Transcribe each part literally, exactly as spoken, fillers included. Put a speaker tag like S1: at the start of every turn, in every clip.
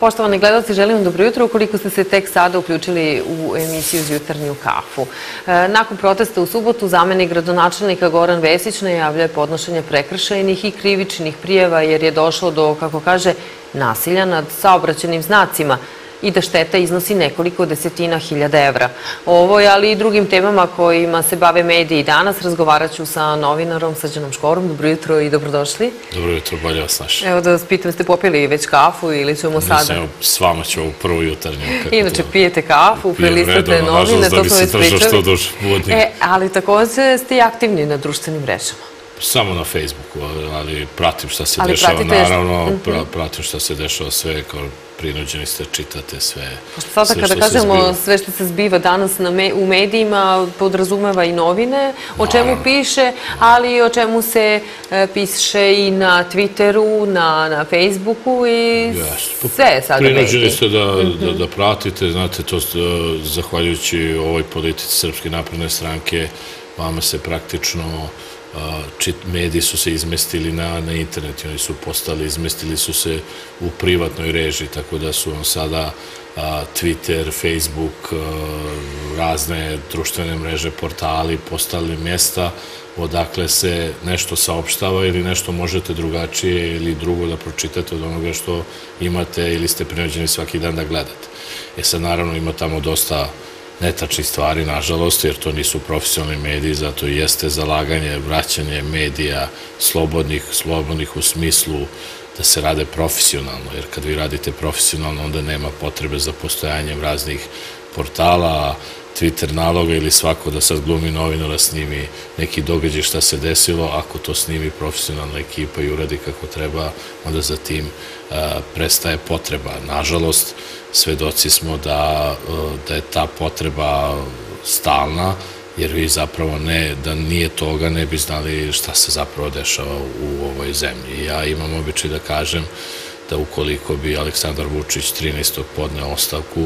S1: Poštovani gledalci, želim vam dobro jutro ukoliko ste se tek sada uključili u emisiju Jutarnju kafu. Nakon protesta u subotu, zamenik gradonačelnika Goran Vesić najavljuje podnošenje prekršajnih i krivičnih prijava jer je došlo do, kako kaže, nasilja nad saobraćajnim znacima i da šteta iznosi nekoliko desetina hiljada evra. O ovoj, ali i drugim temama kojima se bave mediji danas razgovarat ću sa novinarom Srđanom Škorom. Dobro jutro i dobrodošli.
S2: Dobro jutro, bolje vas našli.
S1: Evo da vas pitam, ste popili već kafu ili ćemo sada?
S2: Mislim, s vama ću ovu prvu jutarnju.
S1: Inače, pijete kafu, prelistate novine, to smo već pričali. Ali također ste i aktivni na društvenim mrežama.
S2: Samo na Facebooku, ali pratim šta se dešava, naravno, pratim šta se dešava sve, kao prinuđeni ste, čitate sve.
S1: Pošto sada kada kažemo sve što se zbiva danas u medijima, podrazumeva i novine, o čemu piše, ali i o čemu se piše i na Twitteru, na Facebooku i sve je sada mediji.
S2: Prinuđeni ste da pratite, znate, to zahvaljujući ovoj politici Srpske napredne stranke, vama se praktično mediji su se izmestili na internet i oni su postali, izmestili su se u privatnoj režiji, tako da su vam sada Twitter, Facebook, razne društvene mreže, portali postali mjesta odakle se nešto saopštava ili nešto možete drugačije ili drugo da pročitate od onoga što imate ili ste prinuđeni svaki dan da gledate. E sad naravno ima tamo dosta netačnih stvari, nažalost, jer to nisu profesionalni mediji, zato i jeste zalaganje, vraćanje medija slobodnih, slobodnih u smislu da se rade profesionalno, jer kad vi radite profesionalno, onda nema potrebe za postojanjem raznih portala, Twitter naloga ili svako da sad glumi novinara, snimi neki događaj šta se desilo, ako to snimi profesionalna ekipa i uradi kako treba, onda za tim prestaje potreba. Nažalost, svedoci smo da je ta potreba stalna, jer vi zapravo ne, da nije toga, ne bi znali šta se zapravo dešava u ovoj zemlji. Ja imam običaj da kažem da ukoliko bi Aleksandar Vučić trinaestog podneo ostavku,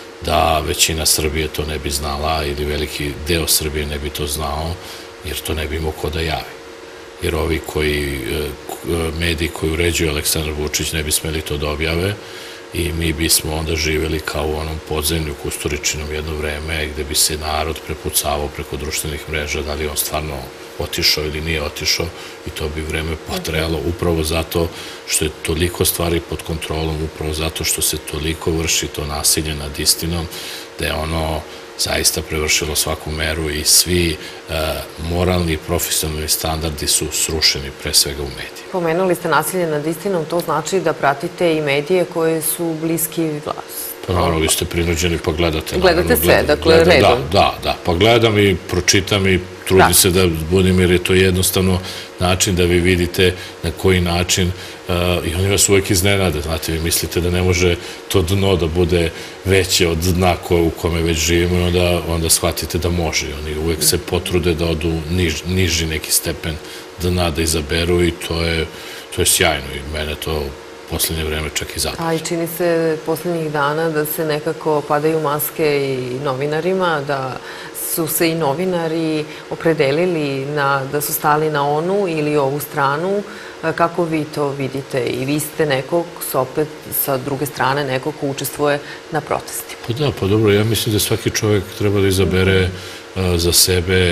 S2: da većina Srbije to ne bi znala ili veliki deo Srbije ne bi to znao, jer to ne bi imao ko da javi. Jer ovi koji, mediji koji uređuju Aleksandar Vučić ne bi smeli to da objave i mi bismo onda živjeli kao u onom podzemlju Kusturičinom jedno vreme gde bi se narod prepucavao preko društvenih mreža da li on stvarno otišao ili nije otišao i to bi vreme potrajalo upravo zato što je toliko stvari pod kontrolom, upravo zato što se toliko vrši to nasilje nad istinom da je ono zaista prevršilo svaku meru i svi moralni i profesionalni standardi su srušeni pre svega u mediji.
S1: Pomenuli ste nasilje nad istinom, to znači da pratite i medije koje su bliski vlasti.
S2: Pa naravno, vi ste prinuđeni pa gledate.
S1: Gledate sve, dakle redom.
S2: Da, da, pa gledam i pročitam i trudim se da budim jer je to jednostavno način da vi vidite na koji način i oni vas uvek iznenade. Znate, vi mislite da ne može to dno da bude veće od dna u kome već živimo i onda shvatite da može. Oni uvek se potrude da odu niži neki stepen dna da izaberu i to je sjajno i mene to poslednje vreme čak i zato.
S1: A i čini se poslednjih dana da se nekako padaju maske i novinarima, da su se i novinari opredelili da su stali na onu ili ovu stranu. Kako vi to vidite? I vi ste nekog, opet sa druge strane, nekog ko učestvuje na protestima.
S2: Pa da, pa dobro, ja mislim da svaki čovjek treba da izabere za sebe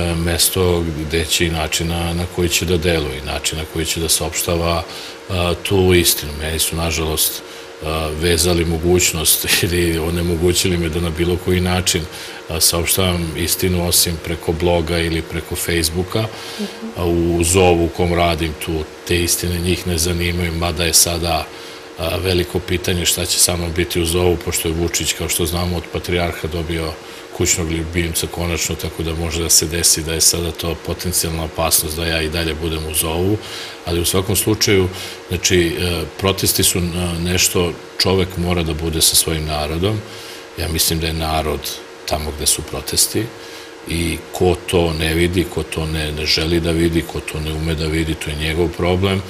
S2: mesto gde će i način na koji će da deluje, način na koji će da saopštava tu istinu. Meni su, nažalost, vezali mogućnost ili onemogućili me da na bilo koji način saopštavam istinu osim preko bloga ili preko Facebooka. U zovu u kom radim tu te istine njih ne zanimaju, mada je sada veliko pitanje šta će sa mnom biti u zovu, pošto je Vučić, kao što znamo, od patrijarha dobio kućnog ljubimca konačno, tako da može da se desi da je sada to potencijalna opasnost da ja i dalje budem u zovu, ali u svakom slučaju, znači, protesti su nešto, čovek mora da bude sa svojim narodom. Ja mislim da je narod tamo gde su protesti i ko to ne vidi, ko to ne želi da vidi, ko to ne ume da vidi, to je njegov problem.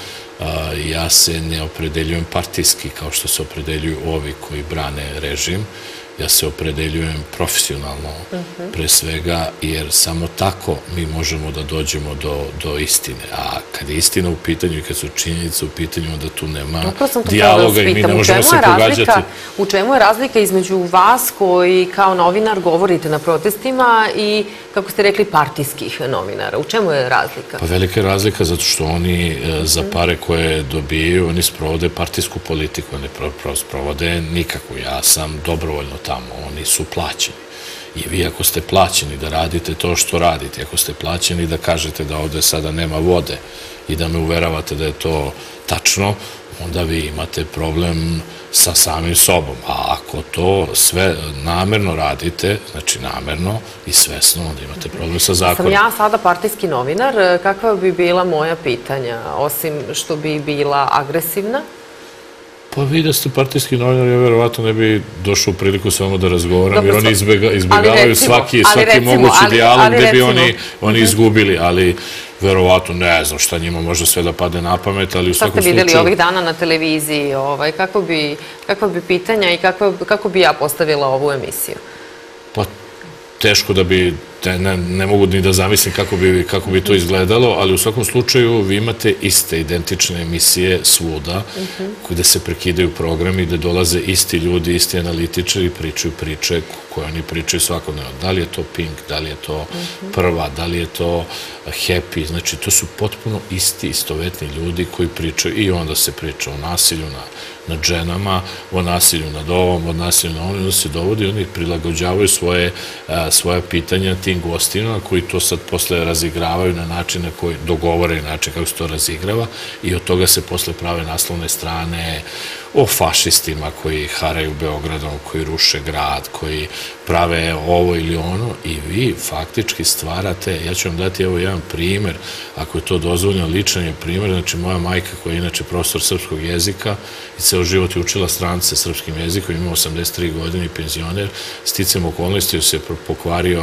S2: Ja se ne opredeljujem partijski kao što se opredeljuju ovi koji brane režim. ja se opredeljujem profesionalno pre svega, jer samo tako mi možemo da dođemo do istine. A kad je istina u pitanju i kad su činjenice u pitanju, onda tu nema dijaloga i mi ne možemo se pogađati.
S1: U čemu je razlika između vas koji kao novinar govorite na protestima i, kako ste rekli, partijskih novinara? U čemu je razlika?
S2: Pa velika je razlika zato što oni za pare koje dobijaju, oni sprovode partijsku politiku, oni sprovode nikakvu. Ja sam dobrovoljno tamo, oni su plaćeni. I vi ako ste plaćeni da radite to što radite, ako ste plaćeni da kažete da ovde sada nema vode i da me uveravate da je to tačno, onda vi imate problem sa samim sobom. A ako to sve namerno radite, znači namerno i svesno, onda imate problem sa zakonom.
S1: Sam ja sada partijski novinar, kakva bi bila moja pitanja, osim što bi bila agresivna?
S2: Pa vi da ste partijski novinar, ja verovatno ne bi došao u priliku s vama da razgovaram, jer oni izbjegavaju svaki mogući dijalog gde bi oni izgubili, ali verovatno ne znam šta njima može sve da pade na pamet, ali u svakom slučaju...
S1: Šta ste videli ovih dana na televiziji, kakva bi pitanja i kako bi ja postavila ovu emisiju?
S2: Pa teško da bi, ne mogu ni da zamislim kako bi to izgledalo, ali u svakom slučaju vi imate iste, identične emisije svuda, gde se prekidaju programi, gde dolaze isti ljudi, isti analitičari i pričaju priče koje oni pričaju svakodnevno. Da li je to Pink, da li je to Prva, da li je to Happy, znači to su potpuno isti, istovetni ljudi koji pričaju i onda se priča o nasilju nad ženama, o nasilju nad ovom, o nasilju nad ovom, onda se dovodi, oni prilagođavaju svoje pitanja tim gostima koji to sad posle razigravaju na način na koji dogovore način kako se to razigrava i od toga se posle prave naslovne strane o fašistima koji haraju Beogradom, koji ruše grad, koji prave ovo ili ono i vi faktički stvarate, ja ću vam dati evo jedan primer, ako je to dozvoljeno, ličan je primer, znači moja majka koja je inače profesor srpskog jezika i ceo život je učila strance srpskim jezikom, ima osamdeset tri godine i penzioner, sticam okolnosti joj se pokvario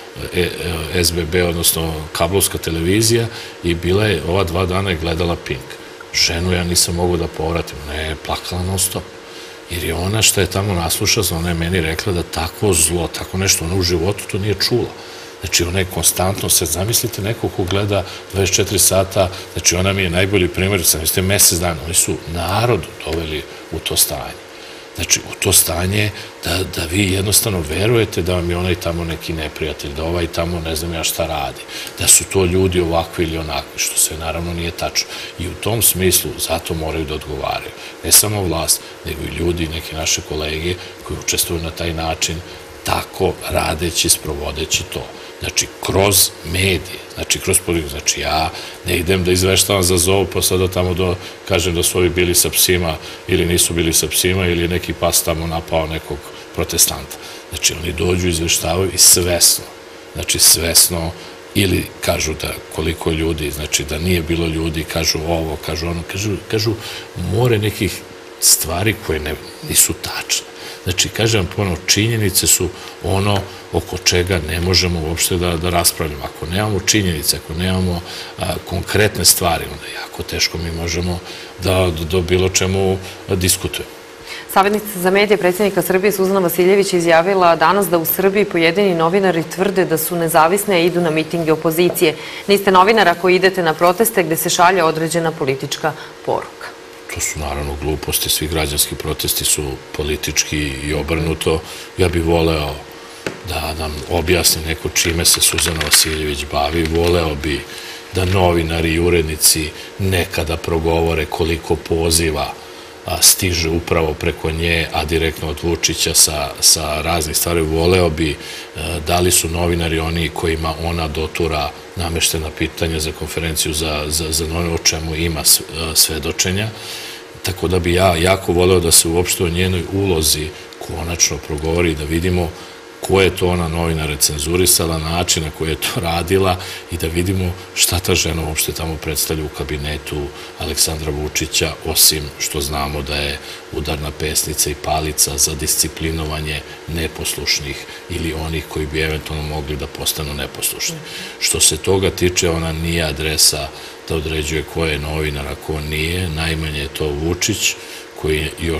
S2: S B B, odnosno kablovska televizija i bila je ova dva dana i gledala Pink. Ženu ja nisam mogu da povratim, ona je plakala non stop. Jer je ona što je tamo naslušala, ona je meni rekla da tako zlo, tako nešto ona u životu to nije čula. Znači ona je konstantno, sad zamislite neko ko gleda dvadeset četiri sata, znači ona mi je najbolji primjer, zamislite mesec dana, oni su narod doveli u to stanje. Znači, u to stanje da vi jednostavno verujete da vam je onaj tamo neki neprijatelj, da ovaj tamo ne znam ja šta radi, da su to ljudi ovakvi ili onakvi, što sve naravno nije tačno. I u tom smislu zato moraju da odgovaraju. Ne samo vlast, nego i ljudi, neki naše kolege koji učestvuju na taj način, tako radeći, sprovodeći to. Znači, kroz medije, znači, kroz politiku. Znači, ja ne idem da izveštavam za zovu, pa sada tamo da kažem da su ovi bili sa psima ili nisu bili sa psima ili neki pas tamo napao nekog protestanta. Znači, oni dođu, izveštavaju i svesno, znači, svesno ili kažu da koliko ljudi, znači, da nije bilo ljudi, kažu ovo, kažu ono, kažu more nekih stvari koje nisu tačne. Znači, kažem vam ponovno, činjenice su ono oko čega ne možemo uopšte da raspravljamo. Ako nemamo činjenice, ako nemamo konkretne stvari, onda jako teško mi možemo da do bilo čemu diskutujemo.
S1: Savjetnica za medije predsjednika Srbije Suzana Vasiljević je izjavila danas da u Srbiji pojedini novinari tvrde da su nezavisne i idu na mitinge opozicije. Niste novinar ako idete na proteste gde se šalje određena politička poruka.
S2: To su naravno gluposti, svi građanski protesti su politički i obrnuto. Ja bih voleo da nam objasni neko čime se Suzana Vasiljević bavi, voleo bi da novinari i urednici nekada progovore koliko poziva stiže upravo preko nje, a direktno od Vučića sa raznih stvari. Voleo bi da li su novinari oni kojima ona dotura nameštena pitanja za konferenciju za novinare, o čemu ima svedočenja. Tako da bi ja jako voleo da se uopšte o njenoj ulozi konačno progovori i da vidimo ko je to ona novina recenzurisala, način na koji je to radila i da vidimo šta ta žena uopšte tamo predstavlja u kabinetu Aleksandra Vučića, osim što znamo da je udarna pesnica i palica za disciplinovanje neposlušnih ili onih koji bi eventualno mogli da postanu neposlušni. Što se toga tiče, ona nije adresa da određuje ko je novinar, a ko nije. Najmanje je to Vučić, koji još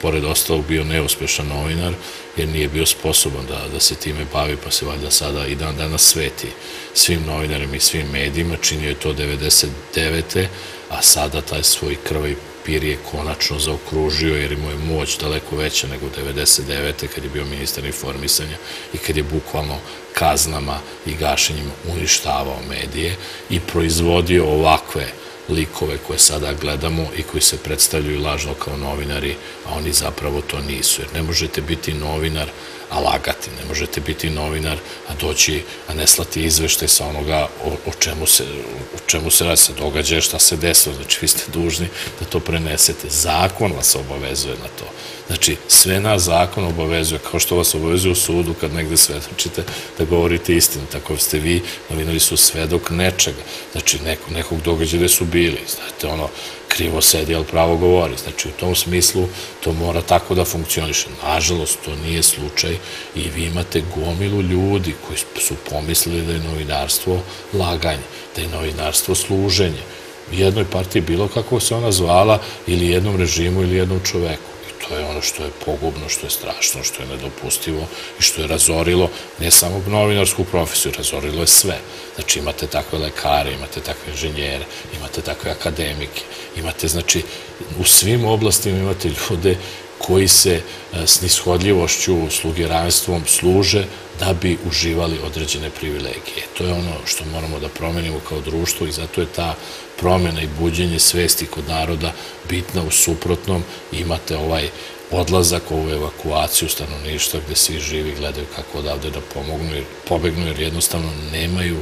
S2: pored ostalog bio neuspešan novinar, jer nije bio sposoban da se time bavi, pa se valjda sada i dan danas sveti svim novinarima i svim medijima. Činio je to devedeset devete a sada taj svoj krvavi pir je konačno zaokružio, jer imao je moć daleko veća nego devedeset devete kad je bio ministar informisanja i kad je bukvalno kaznama i gašenjima uništavao medije i proizvodio ovakve likove koje sada gledamo i koji se predstavljaju lažno kao novinari, a oni zapravo to nisu. Jer ne možete biti novinar, a lagati. Ne možete biti novinar, a doći, a ne slati izveštaj sa onoga o čemu se radi, se događa, šta se desilo. Znači, vi ste dužni da to prenesete. Zakon vas obavezuje na to. Znači, sve nas zakon obavezuje, kao što vas obavezuje u sudu kad negde svedočite da govorite istinu. Tako ste vi, novinari su svedok nečega. Znači, nekog događaja gde su bili. Znate, ono, krivo sedi, ali pravo govori. Znači, u tom smislu to mora tako da funkcioniše. Nažalost, to nije slučaj i vi imate gomilu ljudi koji su pomislili da je novinarstvo laganje, da je novinarstvo služenje. U jednoj partiji, bilo kako se ona zvala, ili jednom režimu, ili jednom čoveku. I to je ono što je pogubno, što je strašno, što je nedopustivo i što je razorilo ne samo novinarsku profesiju, razorilo je sve. Znači, imate takve lekare, imate takve inženjere, imate takve akademike, imate, znači, u svim oblastima imate ljude koji se s nishodljivošću, slugeranstvom služe da bi uživali određene privilegije. To je ono što moramo da promenimo kao društvo i zato je ta promjena i buđenje svesti kod naroda bitna. U suprotnom imate ovaj odlazak, ovu evakuaciju stanovništva gde svi živi gledaju kako odavde da pobegnu, jer jednostavno nemaju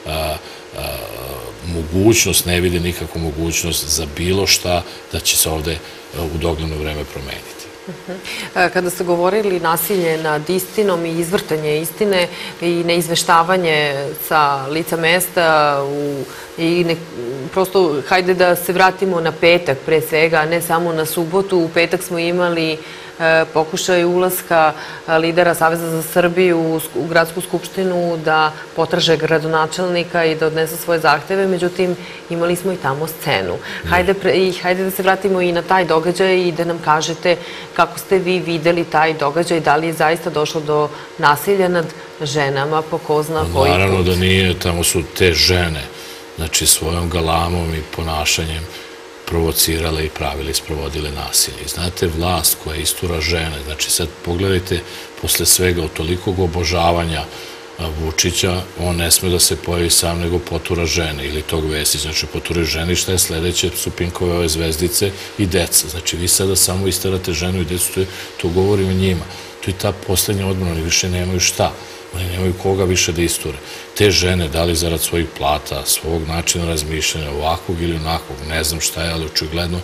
S2: mogućnost, ne vide nikakvu mogućnost za bilo šta da će se ovde u dogledno vreme promeniti.
S1: Kada ste govorili nasilje nad istinom i izvrtanje istine i neizveštavanje sa lica mesta i prosto hajde da se vratimo na petak pre svega, a ne samo na subotu. U petak smo imali pokušaj ulaska lidera Saveza za Srbiju u gradsku skupštinu da potraže gradonačelnika i da odnesu svoje zahteve, međutim imali smo i tamo scenu. Hajde da se vratimo i na taj događaj i da nam kažete kako ste vi videli taj događaj, da li je zaista došlo do nasilja nad ženama po ko zna koji put?
S2: Naravno da nije, tamo su te žene, znači svojom galamom i ponašanjem provocirale i pravili, sprovodile nasilje. I znate, vlast koja istura žene, znači sad pogledajte, posle svega od tolikog obožavanja Vučića, on ne sme da se pojavi sam, nego potura žene ili tog Vesića. Znači, potura žene i šta je sledeće? Su Pinkove ove zvezdice i deca. Znači, vi sada samo istarate ženu i decu, to govori o njima. To je ta poslednja odbrana, oni više nemaju šta. Oni nemaju koga više da isture. Te žene, da li zarad svojih plata, svog načina razmišljanja, ovakvog ili onakvog, ne znam šta je, ali očigledno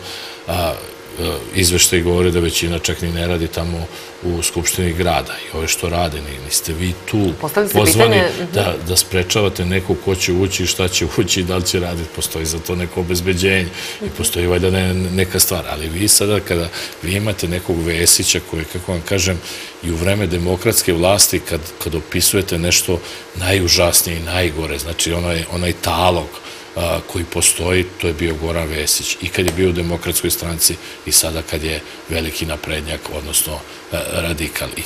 S2: izveštaj govore da većina čak ni ne radi tamo u Skupštini grada. I ove što rade, niste vi tu pozvani da sprečavate nekog ko će ući, šta će ući i da li će raditi. Postoji za to neko obezbeđenje i postoji valjda neka stvar. Ali vi sada, kada vi imate nekog Vesića koji, kako vam kažem, i u vreme demokratske vlasti, kad opisujete nešto najužasnije i najgore, znači onaj talog koji postoji, to je bio Goran Vesić. I kad je bio u Demokratskoj stranci i sada kad je veliki naprednjak, odnosno radikal. I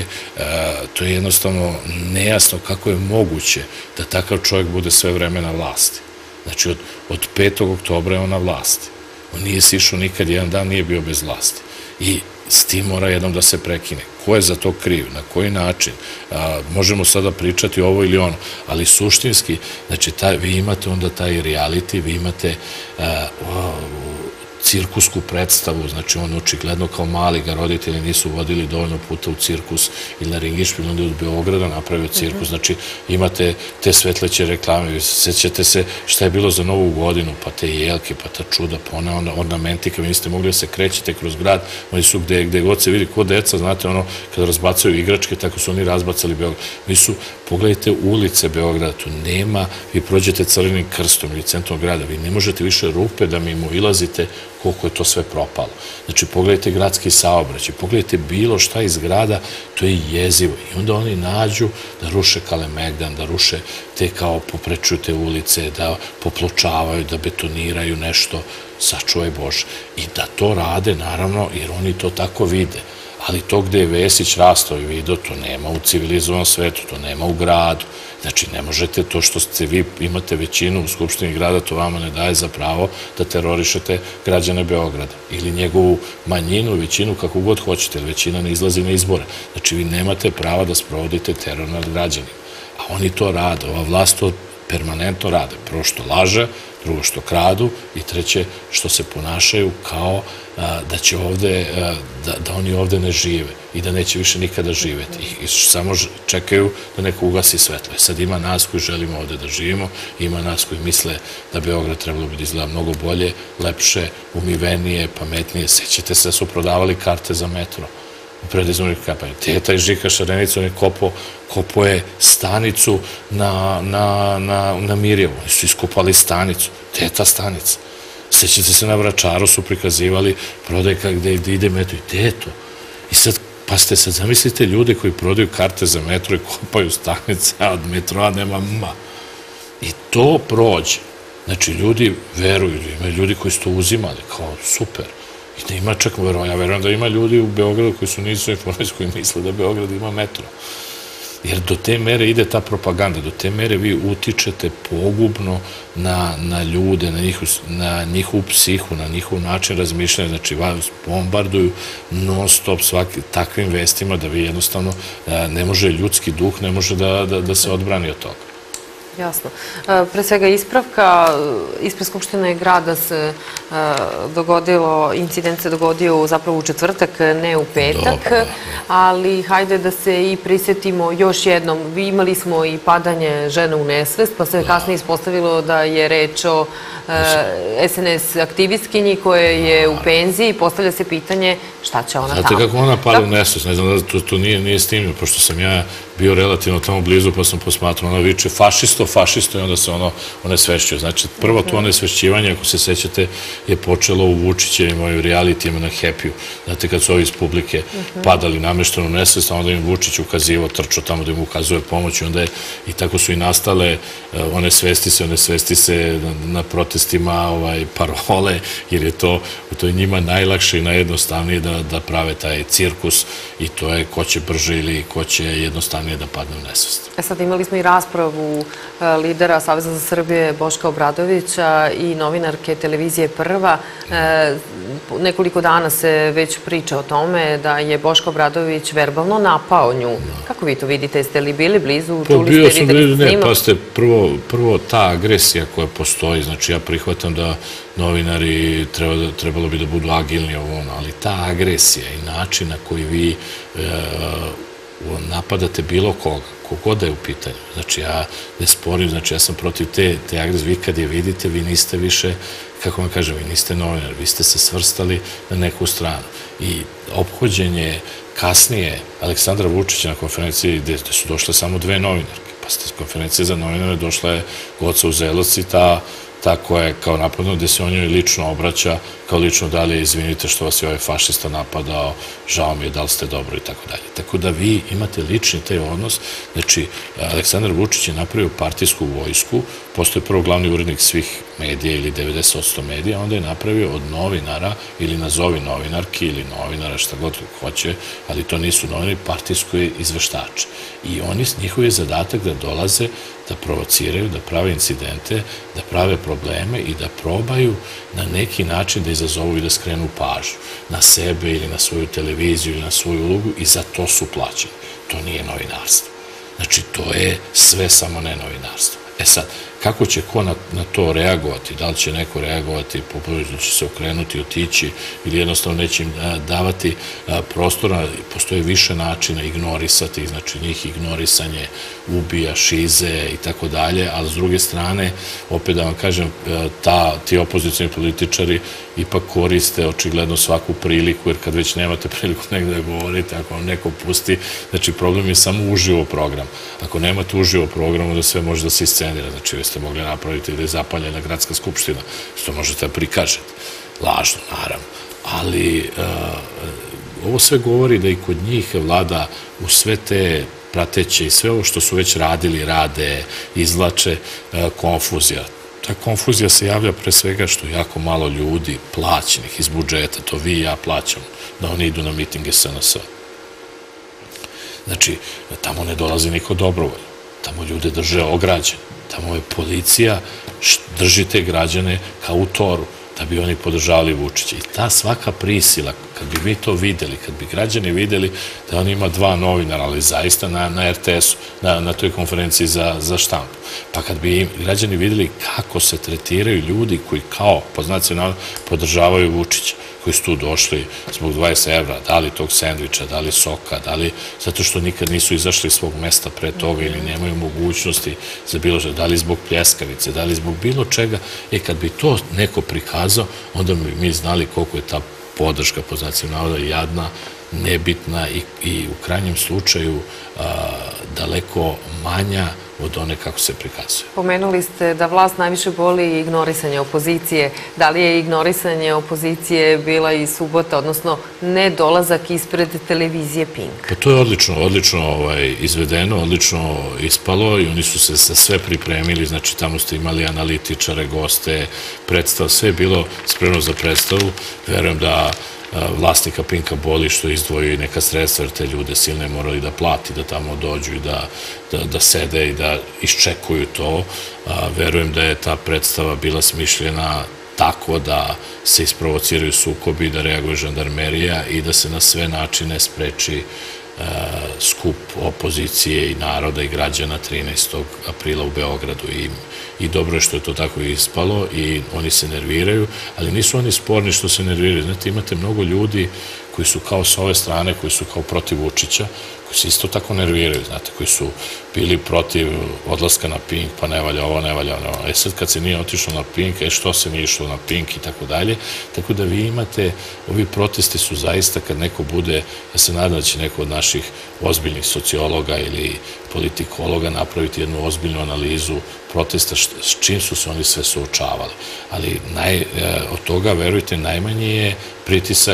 S2: to je jednostavno nejasno kako je moguće da takav čovjek bude sve vreme na vlasti. Znači, od petog oktobra je on na vlasti. On nije sišao nikad, jedan dan nije bio bez vlasti. I s tim mora jednom da se prekine. Ko je za to kriv? Na koji način? Možemo sada pričati ovo ili ono, ali suštinski, znači, vi imate onda taj reality, vi imate cirkusku predstavu, znači on očigledno kao mali ga roditelji nisu vodili dovoljno puta u cirkus ili na Ringišpil, onda je od Beograda napravio cirkus, znači imate te svetleće reklame, sećate se šta je bilo za Novu godinu, pa te jelke, pa ta čuda, pa ona ornamentika, vi niste mogli da se krećete kroz grad, oni su gde god se vidi, ko deca, znate ono, kada razbacaju igračke, tako su oni razbacali Beograd. Vi su, pogledajte ulice Beograda, tu nema, vi prođete Crvenim krstom ili centrom grada, vi ne možete više rupe da mimo ilazite koliko je to sve propalo. Znači, pogledajte gradski saobraćaj, pogledajte bilo šta iz grada, to je jezivo. I onda oni nađu da ruše Kalemegdan, da ruše te kao poprečuju te ulice, da popločavaju, da betoniraju nešto. sačuvaj Bože. I da to rade, naravno, jer oni to tako vide. Ali to gde je Vesić rastao i vidio, to nema u civilizovanom svetu, to nema u gradu. Znači, ne možete to što ste vi imate većinu u Skupštini grada, to vama ne daje za pravo da terorišete građane Beograda. Ili njegovu manjinu, većinu, kako god hoćete, jer većina ne izlazi na izbore. Znači, vi nemate prava da sprovodite teror nad građanima. A oni to rade, ova vlast to permanentno rade. Prvo što laže, drugo što kradu i treće što se ponašaju kao da će ovde, da oni ovde ne žive i da neće više nikada živeti. I samo čekaju da neko ugasi svetlo. Sad ima nas koji želimo ovde da živimo, ima nas koji misle da Beograd trebalo bi da izgleda mnogo bolje, lepše, umivenije, pametnije. Sećate se da su prodavali karte za metro u predizbornoj kampanji. Teta i Žika Šarenica, on je kopao je stanicu na Mirjevu. Oni su iskopali stanicu. Teta stanica. Sećate se, na Vračaru su prikazivali prodajka gde ide metro. I gde je to? I sad, pa ste sad, zamislite ljude koji prodaju karte za metro i kopaju stanice, a od metroa nema ma. I to prođe. Znači, ljudi veruju, ima ljudi koji su to uzimali, kao super. I da ima čak, ja verujem da ima ljudi u Beogradu koji su nisu informacije, koji misle da Beograd ima metro. Jer do te mere ide ta propaganda, do te mere vi utičete pogubno na ljude, na njihovu psihu, na njihov način razmišljanja. Znači, vas bombarduju non stop takvim vestima da vi jednostavno ne može, ljudski duh ne može da se odbrani od toga.
S1: Jasno. Pre svega ispravka, ispred Skupštine grada se dogodilo, incident se dogodio zapravo u četvrtak, ne u petak, ali hajde da se i prisetimo još jednom. Imali smo i padanje žene u nesvest, pa se kasnije ispostavilo da je reč o es en es aktivistkinji koja je u penziji. Postavlja se pitanje šta će ona tamo.
S2: Znate kako ona pala u nesvest? Ne znam da to nije snimljeno, pošto sam ja bio relativno tamo blizu, pa sam posmatrao, ona viče fašisto, fašisto i onda se ono onesvešćuje. Znači, prvo to onesvešćivanje, ako se sećate, je počelo u Vučićevim ovim realitijama na Happy-u. Znate, kad su ovi iz publike padali namešteno u nesvest, a onda im Vučić ukazivao, trčao tamo da im ukazuje pomoć i tako su i nastale onesvesti se, onesvesti se na protestima parole, jer je to njima najlakše i najjednostavnije da prave taj cirkus i to je ko će brže ili ko će jednostavnije da padne u nesvest.
S1: E sad imali smo i raspravu lidera Saveza za Srbije Boška Obradovića i novinarke televizije Prva. Nekoliko dana se već priča o tome da je Boško Obradović verbalno napao nju. Kako vi to vidite? Jeste li bili blizu?
S2: Bio sam blizu, ne, pa ste prvo ta agresija koja postoji, znači ja prihvatam da novinari trebalo bi da budu agilni ovo ono, ali ta agresija i način na koji vi napadate bilo koga, kogod da je u pitanju. Znači, ja ne sporim, znači, ja sam protiv te agresije. Vi kad je vidite, vi niste više, kako vam kažem, vi niste novinar, vi ste se svrstali na neku stranu. I ophođenje kasnije Aleksandra Vučića na konferenciji gde su došle samo dve novinarke, pa ste s konferencije za novinare došla je Goca Uzelac i ta ta koja je kao napadno, gde se on njoj lično obraća, kao lično dalje, izvinite što vas je ovaj fašista napadao, žao mi je, da li ste dobro i tako dalje. Tako da vi imate lični taj odnos, znači Aleksandar Vučić je napravio partijsku vojsku, postoje prvo glavni urednik svih medija ili devedeset posto medija, onda je napravio od novinara ili nazovi novinarki ili novinara, šta god hoće, ali to nisu novinari, partijski izveštači. I oni, njihov je zadatak da dolaze, da provociraju, da prave incidente, da prave probleme i da probaju na neki način da izazovu i da skrenu pažnju na sebe ili na svoju televiziju ili na svoju ulogu i za to su plaćeni. To nije novinarstvo. Znači, to je sve samo ne novinarstvo. E sad, kako će ko na to reagovati? Da li će neko reagovati, poprilično će se okrenuti, otići ili jednostavno neće im davati prostora? Postoje više načina ignorisati, znači njih ignorisanje ubija, šize i tako dalje, ali s druge strane, opet da vam kažem, ti opozicijni političari ipak koriste očigledno svaku priliku, jer kad već nemate priliku negde da govorite, ako vam neko pusti, znači problem je samo uživo program. Ako nemate uživo program, onda sve može da se iscenira. Znači, vi ste mogli napraviti da je zapaljena gradska skupština, što možete da prikažete. Lažno, naravno. Ali ovo sve govori da i kod njih vlada u sve te prateće i sve ovo što su već radili, rade, izvlače konfuzija. ta konfuzija se javlja pre svega što jako malo ljudi plaćenih iz budžeta, to vi i ja plaćamo, da oni idu na mitinge S N S-a. Znači, tamo ne dolazi niko dobrovoljno, tamo ljude drže ograđene, tamo je policija drži te građane kao u toru, da bi oni podržavali Vučića. I ta svaka prisila, kad bi vi to videli, kad bi građani videli da on ima dva novinara, ali zaista na R T S-u, na toj konferenciji za štampu, pa kad bi građani videli kako se tretiraju ljudi koji kao, po znacima navoda, podržavaju Vučića, koji su tu došli zbog dvadeset evra, da li tog sendviča, da li soka, da li zato što nikad nisu izašli iz svog mesta pre toga ili nemaju mogućnosti za bilo što, da li zbog pljeskavice, da li zbog bilo čega. E, kad bi to neko prikazao, onda bi mi znali koliko je ta podrška, po znacima navoda, jadna, nebitna i u krajnjem slučaju daleko manja od one kako se prikazuje.
S1: Pomenuli ste da vlast najviše boli ignorisanje opozicije. Da li je ignorisanje opozicije bila i subota, odnosno nedolazak ispred televizije Pink?
S2: Pa to je odlično, odlično izvedeno, odlično ispalo i oni su se za sve pripremili, znači tamo ste imali analitičare, goste, predstav, sve je bilo spremno za predstavu. Verujem da vlasnika Pinka boli što izdvoji neka sredstva, jer te ljude silne morali da plati, da tamo dođu i da sede i da iščekuju to. Verujem da je ta predstava bila smišljena tako da se isprovociraju sukobi, da reaguje žandarmerija i da se na sve načine spreči skup opozicije i naroda i građana trinaestog aprila u Beogradu. I dobro je što je to tako ispalo i oni se nerviraju, ali nisu oni sporni što se nerviraju. Znate, imate mnogo ljudi koji su kao s ove strane, koji su kao protiv Vučića, koji se isto tako nerviraju, znate, koji su bili protiv odlaska na Pink, pa ne valja ovo, ne valja ono. E sad kad se nije otišlo na Pink, e što se nije išlo na Pink i tako dalje. Tako da vi imate, ovi protesti su zaista kad neko bude, ja se nadam da će neko od naših ozbiljnih sociologa ili politikologa napraviti jednu ozbiljnu analizu protesta s čim su se oni sve suočavali. Ali od toga, verujte, najmanji je pritisak,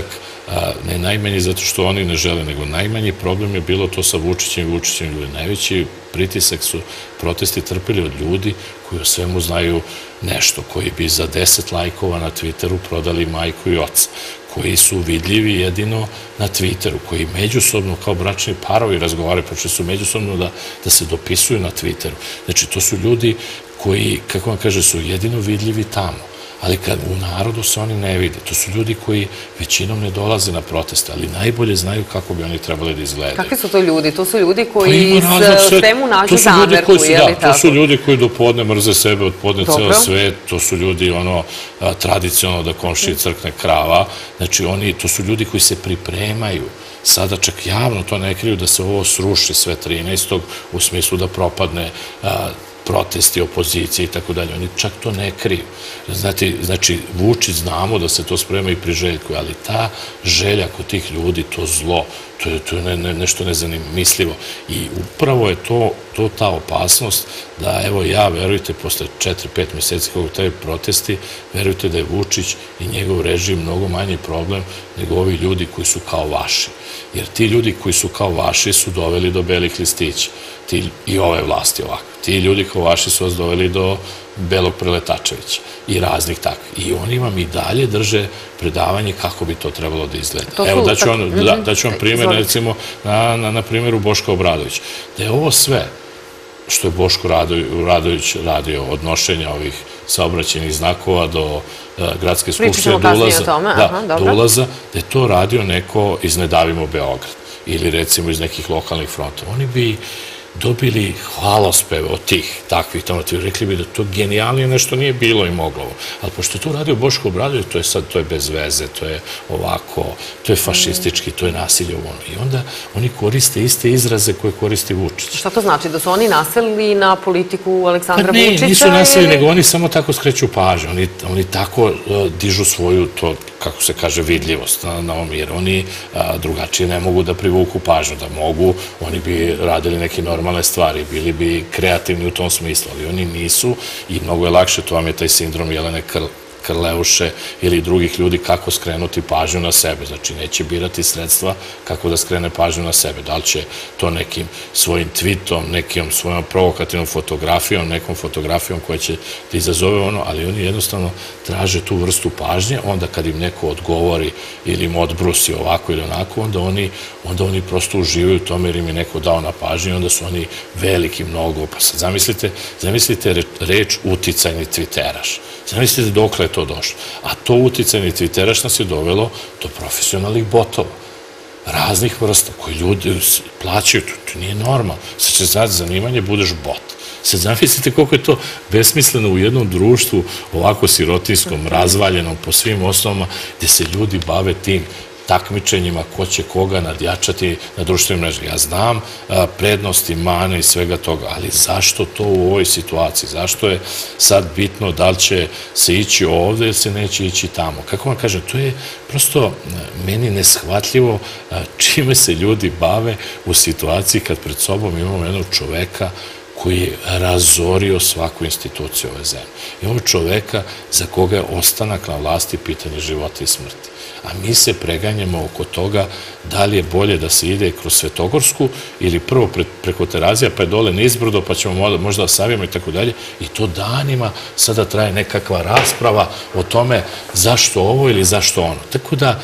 S2: ne najmanji zato što oni ne žele, nego najmanji problem je bilo to sa Vučićem i Vučićem ljudi. Najveći pritisak su protesti trpili od ljudi koji o svemu znaju nešto, koji bi za deset lajkova na Twitteru prodali majku i oca, koji su vidljivi jedino na Twitteru, koji međusobno kao bračni parovi razgovaraju, počeli su međusobno da se dopisuju na Twitteru. Znači, to su ljudi koji, kako vam kaže, su jedino vidljivi tamo. Ali kad u narodu se oni ne vide, to su ljudi koji većinom ne dolaze na proteste, ali najbolje znaju kako bi oni trebali da izgledaju.
S1: Kakvi su to ljudi? To su ljudi koji svemu nađu zamerku, je li tako?
S2: To su ljudi koji do podne mrze sebe, od podne ceo svet, to su ljudi ono tradicionalno da komšiji crkne krava, znači oni, to su ljudi koji se pripremaju, sada čak javno to ne kriju da se ovo sruši sve trinaestog u smislu da propadne protesti, opozicije i tako dalje. Oni čak to ne kriju. Znači, Vučić znamo da se to sprema i priželjkuje, ali ta želja kod tih ljudi, to zlo, to je nešto nezamislivo. I upravo je to ta opasnost da, evo ja, verujte, posle četiri pet meseci kako traju protesti, verujte da je Vučić i njegov režim mnogo manji problem nego ovi ljudi koji su kao vaši. Jer ti ljudi koji su kao vaši su doveli do belih listića. I ove vlasti ovako. Ti ljudi kao vaši su vas doveli do Belog Preletačevića i raznih takvih. I oni vam i dalje drže predavanje kako bi to trebalo da izgleda. Evo, daću vam primjer, recimo, na primjeru Boška Obradovića. Da je ovo sve što je Boško Obradović radio, od nošenja ovih saobraćajnih znakova do gradske skupštine, do ulaza, da je to radio neko iz Ne davimo Beograd ili recimo iz nekih lokalnih frontova. Oni bi dobili hvalospeve od tih takvih tamo, rekli bi da to genijalnije nešto nije bilo i moglo. Ali pošto je to radio Boško Obradović, to je sad, to je bez veze, to je ovako, to je fašistički, to je nasilje u ono. I onda oni koriste iste izraze koje koristi Vučić.
S1: Šta to znači? Da su oni naselili na politiku Aleksandra Vučića?
S2: Ne, nisu naselili, nego oni samo tako skreću pažnju. Oni tako dižu svoju, to, kako se kaže, vidljivost na ovom, jer oni drugačije ne mogu da privuku pažnju. Da mogu, oni bi radili neki normalni normalne stvari, bili bi kreativni u tom smislu, ali oni nisu i mnogo je lakše, to vam je taj sindrom Jelene Krleuše ili drugih ljudi kako skrenuti pažnju na sebe. Znači, neće birati sredstva kako da skrene pažnju na sebe. Da li će to nekim svojim tweetom, nekim svojom provokativnom fotografijom, nekom fotografijom koja će da izazove ono, ali oni jednostavno traže tu vrstu pažnje, onda kad im neko odgovori ili im odbrusi ovako ili onako, onda oni, onda oni prosto uživaju u tome jer im je neko dao na pažnju i onda su oni veliki mnogo. Pa sad zamislite, zamislite reč uticajni tviteraš. Zamislite dokle je to došlo. A to uticajni tviteraš nas je dovelo do profesionalnih botova. Raznih vrsta koji ljudi plaćaju. To nije normalno. Sad će znati zanimanje, budeš bot. Sad zamislite koliko je to besmisleno u jednom društvu ovako sirotinskom, razvaljenom po svim osnovama, gde se ljudi bave tim takmičenjima ko će koga nadjačati na društvenim mrežama. Ja znam prednosti, mane i svega toga, ali zašto to u ovoj situaciji? Zašto je sad bitno da li će se ići ovde ili se neće ići tamo? Kako vam kažem, to je prosto meni neshvatljivo čime se ljudi bave u situaciji kad pred sobom imamo jednog čoveka koji je razorio svaku instituciju ove zemlje. Imamo čoveka za koga je ostanak na vlasti pitanje života i smrti. A mi se preganjamo oko toga da li je bolje da se ide kroz Svetogorsku ili prvo preko Terazija pa je dole nizbrdo pa ćemo možda da savijemo i tako dalje. I to danima sada traje nekakva rasprava o tome zašto ovo ili zašto ono. Tako da,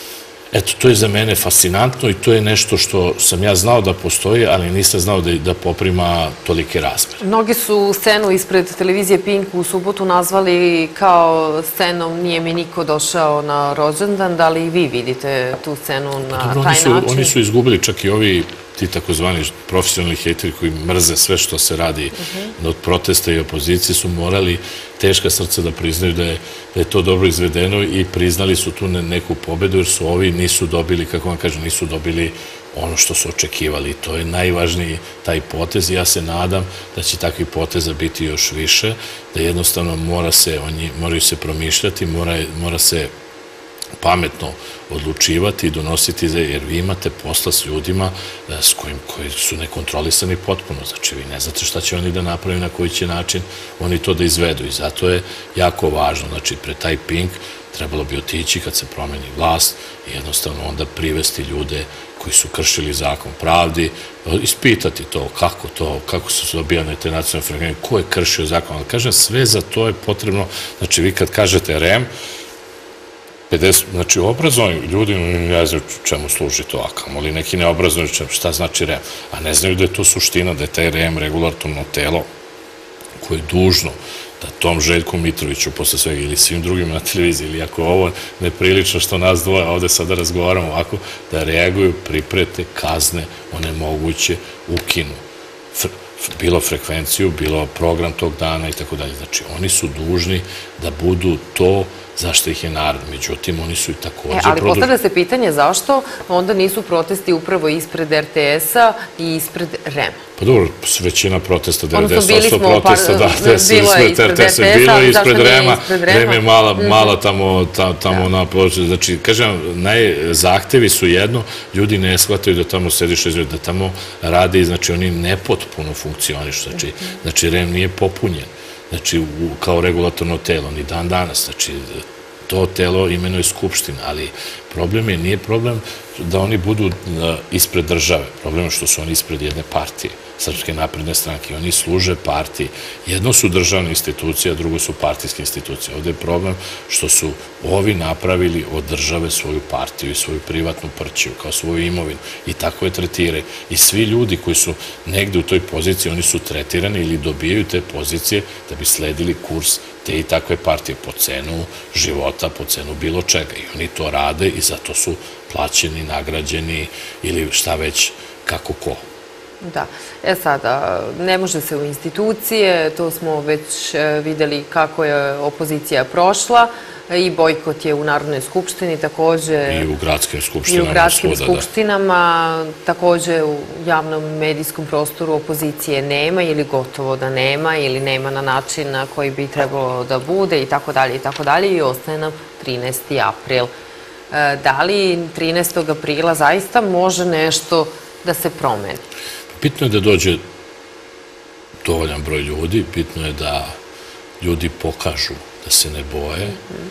S2: eto, to je za mene fascinantno i to je nešto što sam ja znao da postoji, ali nisam znao da poprima tolike razmere.
S1: Mnogi su scenu ispred televizije Pink u subotu nazvali kao scenom Nije mi niko došao na rođendan. Da li i vi vidite tu scenu na taj način?
S2: Oni su izgubili čak i ovi ti takozvani profesionalni hejteri koji mrze sve što se radi od protesta i opozicije su morali teška srca da priznaju da je to dobro izvedeno i priznali su tu neku pobedu jer su ovi nisu dobili, kako vam kažem, nisu dobili ono što su očekivali. To je najvažniji taj potez i ja se nadam da će takvih poteza biti još više, da jednostavno mora se, oni moraju se promišljati, mora se pametno odlučivati i donositi, jer vi imate posla s ljudima koji su nekontrolisani potpuno. Znači, vi ne znate šta će oni da napravi, na koji će način oni to da izvedu i zato je jako važno. Znači, pre taj Pink trebalo bi otići kad se promeni vlast i jednostavno onda privesti ljude koji su kršili zakon pravdi, ispitati to, kako to, kako su dobijane te nacionalne frekvencije, ko je kršio zakon. Ali kažem, sve za to je potrebno, znači, vi kad kažete R E M, znači, obrazovani ljudi ne znaju čemu služi to akam, ali neki neobrazovani šta znači R E M, a ne znaju da je to suština, da je taj R E M regulatorno telo koje je dužno da tom Željku Mitroviću posle svega ili svim drugim na televiziji ili ako ovo ne prilično što nas dvoje ovde sada razgovaramo ovako, da reaguju, priprete, kazne, one moguće ukinu. Bilo frekvenciju, bilo program tog dana i tako dalje. Znači, oni su dužni da budu to zašto ih je narod. Međutim, oni su i takođe...
S1: Ali postavlja se pitanje zašto onda nisu protesti upravo ispred R T S-a i ispred R E M-a?
S2: Pa dobro, većina protesta, devedeset posto protesta, da, ispred R T S-a je bilo i ispred R E M-a. R E M je mala tamo na području. Znači, kažem, zahtevi su jedno, ljudi ne shvataju da tamo sediš, da tamo rade i znači oni nepotpuno funkcionišu. Znači, R E M nije popunjen. Znači, kao regulatorno telo, ni dan danas. Znači, to telo imenuje Skupština, ali problem je, nije problem da oni budu ispred države. Problem je što su oni ispred jedne partije, Srpske napredne stranke. Oni služe partiji. Jedno su državne institucije, a drugo su partijske institucije. Ovde je problem što su ovi napravili od države svoju partiju i svoju privatnu prćiju, kao svoju imovinu. I tako je tretiraju. I svi ljudi koji su negde u toj poziciji, oni su tretirani ili dobijaju te pozicije da bi sledili kurs te i takve partije po cenu života, po cenu bilo čega. I oni to rade i zato su plaćeni, nagrađeni ili šta već, kako ko.
S1: Da. E sada, ne može se u institucije, to smo već videli kako je opozicija prošla i bojkot je u Narodnoj skupštini takođe.
S2: I u gradskim skupštinama.
S1: I u gradskim skupštinama, takođe u javnom medijskom prostoru opozicije nema ili gotovo da nema ili nema na način na koji bi trebalo da bude i tako dalje i tako dalje i ostaje nam trinaesti april. Da li trinaestog aprila zaista može nešto da se promeni?
S2: Bitno je da dođe dovoljan broj ljudi, bitno je da ljudi pokažu da se ne boje,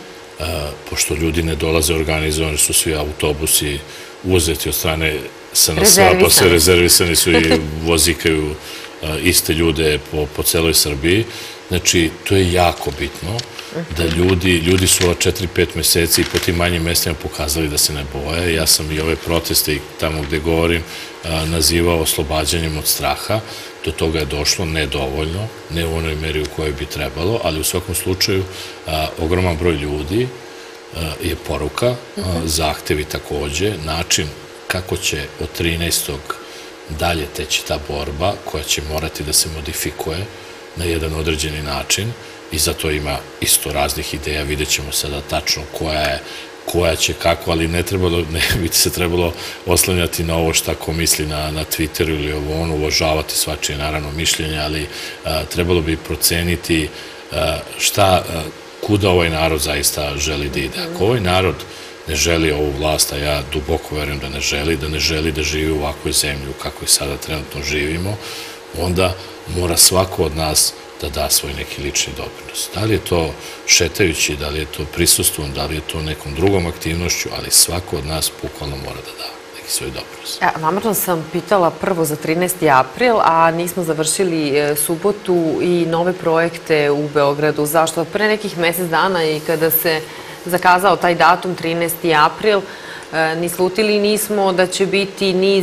S2: pošto ljudi ne dolaze organizovani, su svi autobusi uzeti od strane S N S-a, pa se rezervisani su i vozikaju iste ljude po celoj Srbiji. Znači, to je jako bitno, da ljudi, ljudi su ova četiri pet meseci po tim manjim mestima pokazali da se ne boje. Ja sam i ove proteste i tamo gde govorim nazivao oslobađanjem od straha. Do toga je došlo nedovoljno, ne u onoj meri u kojoj bi trebalo, ali u svakom slučaju ogroman broj ljudi je poruka, zahtevi takođe, način kako će od trinaestog dalje teći ta borba koja će morati da se modifikuje na jedan određeni način i zato ima isto raznih ideja, vidjet ćemo sada tačno koja je, koja će kako, ali ne trebalo, ne bi se trebalo oslanjati na ovo šta ko misli na, na Twitteru ili ovo ono, uvažavati svačije naravno mišljenje, ali a, trebalo bi proceniti a, šta, a, kuda ovaj narod zaista želi da ide. Ako ovaj narod ne želi ovu vlast, a ja duboko verujem da ne želi, da ne želi da živi u ovakvoj zemlji u kakvoj sada trenutno živimo, onda mora svako od nas da da svoj neki lični doprinos. Da li je to šetajući, da li je to prisustvom, da li je to nekom drugom aktivnošću, ali svako od nas bukvalno mora da da neki svoj doprinos.
S1: Namerno sam pitala prvo za trinaesti april, a nismo završili subotu i nove projekte u Beogradu. Zašto? Pre nekih mesec dana i kada se zakazao taj datum trinaesti april, ni slutili nismo da će biti niz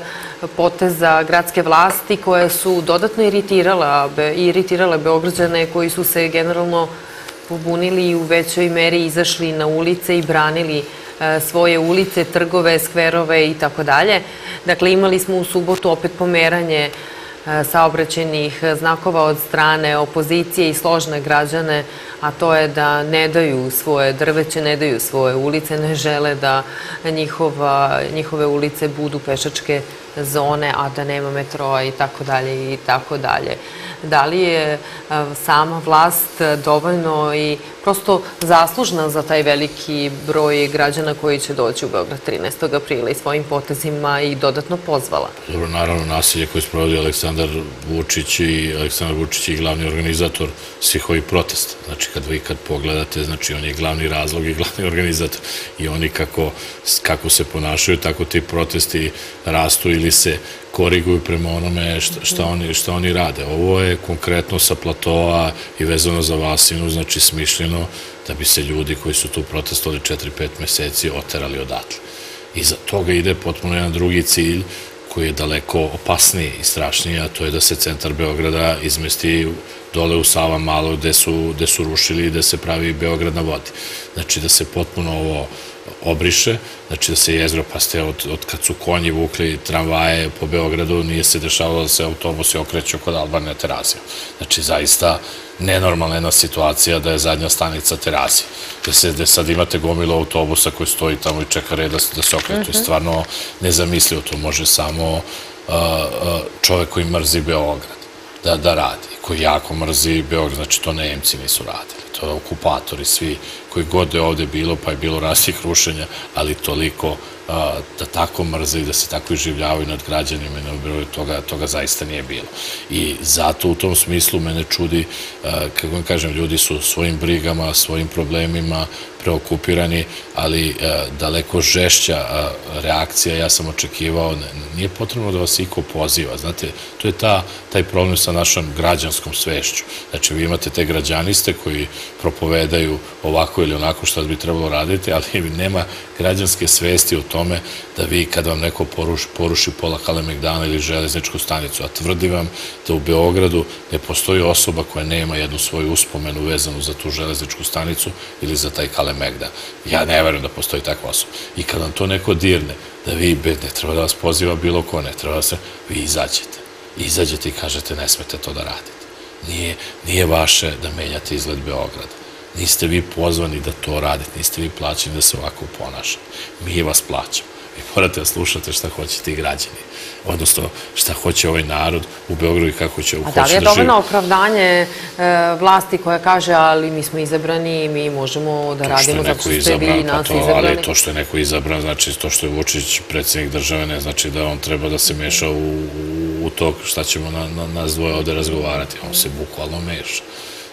S1: poteza gradske vlasti koje su dodatno iritirale Beograđane koji su se generalno pobunili i u većoj meri izašli na ulice i branili svoje ulice, trgove, skverove i tako dalje. Dakle, imali smo u subotu opet pomeranje saobraćajnih znakova od strane opozicije i složne građane, a to je da ne daju svoje drveće, ne daju svoje ulice, ne žele da njihove ulice budu pešačke zone, a da nema metroa i tako dalje i tako dalje. Da li je sama vlast dovoljno i prosto zaslužna za taj veliki broj građana koji će doći u Beograd trinaestog aprila i svojim potezima i dodatno pozvala?
S2: Dobro, naravno, nasilje koje sprovodi Aleksandar Vučić i Aleksandar Vučić je glavni organizator svih ovih protesta. Znači, kad vi kad pogledate, znači, on je glavni razlog i glavni organizator i oni kako se ponašaju, tako ti protesti rastu ili se koriguju prema onome šta oni rade. Ovo je konkretno sa platoa i vezano za Vasinu, znači smišljeno da bi se ljudi koji su tu protestovali četiri pet meseci oterali odatle. Iza toga ide potpuno jedan drugi cilj koji je daleko opasniji i strašniji, a to je da se centar Beograda izmesti dole u Savamalu gde su rušili i gde se pravi Beograd na vodi. Znači da se potpuno ovo obriše, znači da se jezgro, pa ste od kad su konji vukli tramvaje po Beogradu, nije se dešavalo da se autobusi okreću kod Albanije Terazija. Znači zaista nenormalna jedna situacija da je zadnja stanica Terazija, gde sad imate gomilu autobusa koji stoji tamo i čeka red da se okreće. To je stvarno nezamislivo, to može samo čovek koji mrzi Beograd da radi, koji jako mrzi Beograd, znači to Nemci nisu radili, to je okupatori, svi koji god je ovde bilo, pa je bilo raznih rušenja, ali toliko da tako mrze i da se tako iživljavaju nad građanima i na broju toga zaista nije bilo. I zato u tom smislu mene čudi, kako vam kažem, ljudi su svojim brigama, svojim problemima preokupirani, ali daleko žešća reakcija, ja sam očekivao, nije potrebno da vas iko poziva, znate, to je taj problem sa našom građanskom svešću. Znači, vi imate te građaniste koji propovedaju ovako ili onako što bi trebalo raditi, ali nema građanske svesti o tome da vi kad vam neko poruši pola Kalemegdana ili železničku stanicu, a tvrdi vam da u Beogradu ne postoji osoba koja nema jednu svoju uspomenu vezanu za tu železničku stanicu ili za taj Kalemegdan. Ja ne verujem da postoji takva osoba. I kad vam to neko dirne, da vi, ne treba da vas poziva bilo ko, ne treba da se, vi izađete. Izađete i kažete ne smete to da radite. Nije vaše da menjate izgled Beograda. Niste vi pozvani da to radite, niste vi plaćeni da se ovako ponašate. Mi vas plaćamo. Vi morate da slušate šta hoće ti građani, odnosno šta hoće ovaj narod u Beogradu i kako će da živi.
S1: A da li je dovoljno opravdanje vlasti koja kaže ali mi smo izabrani i mi možemo da radimo zato što ste vi nas izabrani?
S2: Ali to što je neko izabran, znači to što je Vučić predsjednik države, ne znači da on treba da se meša u to šta ćemo nas dvoje ovde razgovarati. On se bukvalno meša.